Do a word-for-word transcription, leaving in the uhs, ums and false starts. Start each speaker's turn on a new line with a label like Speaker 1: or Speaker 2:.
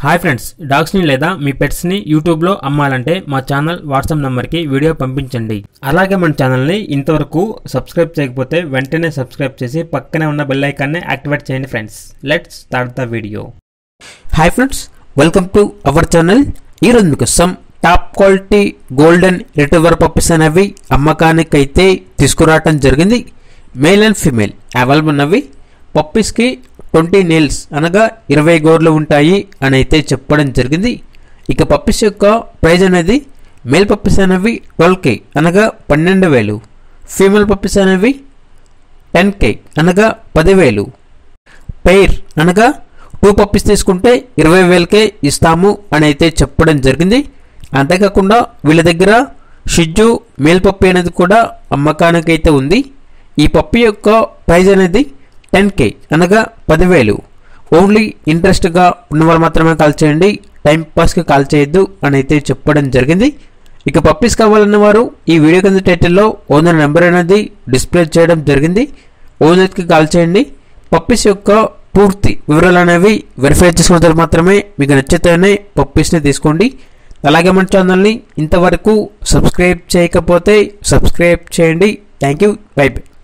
Speaker 1: Hi friends, డాగ్స్ని లేదా మీ పెట్స్ని యూట్యూబ్లో అమ్మాలంటే మా ఛానల్ వాట్సాప్ నెంబర్కి వీడియో పంపించండి. అలాగే మన ఛానల్ని ఇంతవరకు సబ్స్క్రైబ్ చేయకపోతే వెంటనే సబ్స్క్రైబ్ చేసి పక్కనే ఉన్న బెల్ ఐకాన్ని యాక్టివేట్ చేయండి friends. Let's start the video.
Speaker 2: Hi friends, welcome to our channel. ఈరోజు మీకోసం top quality golden retriever puppies అనేవి అమ్మకానికి అయితే తీసుకురావటం జరిగింది. మేల్ అండ్ ఫీమేల్ అవైలబుల్ ఉన్నవి. పప్పీస్కి ట్వంటీ నేల్స్ అనగా ఇరవై గోర్లు ఉంటాయి అని అయితే చెప్పడం జరిగింది. ఇక పప్పీస్ యొక్క ప్రైజ్ అనేది మేల్ పప్పీస్ అనేవి ట్వెల్వ్ కే అనగా పన్నెండు వేలు, ఫీమేల్ పప్పీస్ అనేవి టెన్ కే అనగా పదివేలు, పెయిర్ అనగా టూ పప్పీస్ తీసుకుంటే ఇరవై వేలకే ఇస్తాము అని అయితే చెప్పడం జరిగింది. అంతేకాకుండా వీళ్ళ దగ్గర షిజ్జు మేల్ పప్పీ అనేది కూడా అమ్మకానికి అయితే ఉంది. ఈ పప్పీ యొక్క ప్రైజ్ అనేది టెన్ కే అనగా పదివేలు. ఓన్లీ ఇంట్రెస్ట్గా ఉన్నవాళ్ళు మాత్రమే కాల్ చేయండి, టైం పాస్కి కాల్ చేయొద్దు అని అయితే చెప్పడం జరిగింది. ఇక పప్పీస్ కావాలన్న వారు ఈ వీడియో కింద టైటిల్లో ఓనర్ నెంబర్ అనేది డిస్ప్లే చేయడం జరిగింది. ఓనర్కి కాల్ చేయండి. పప్పీస్ యొక్క పూర్తి వివరాలు అనేవి వెరిఫై చేసుకున్న తర్వాత మాత్రమే మీకు నచ్చితేనే పప్పీస్ని తీసుకోండి. అలాగే మన ఛానల్ని ఇంతవరకు సబ్స్క్రైబ్ చేయకపోతే సబ్స్క్రైబ్ చేయండి. Thank you. Bye by.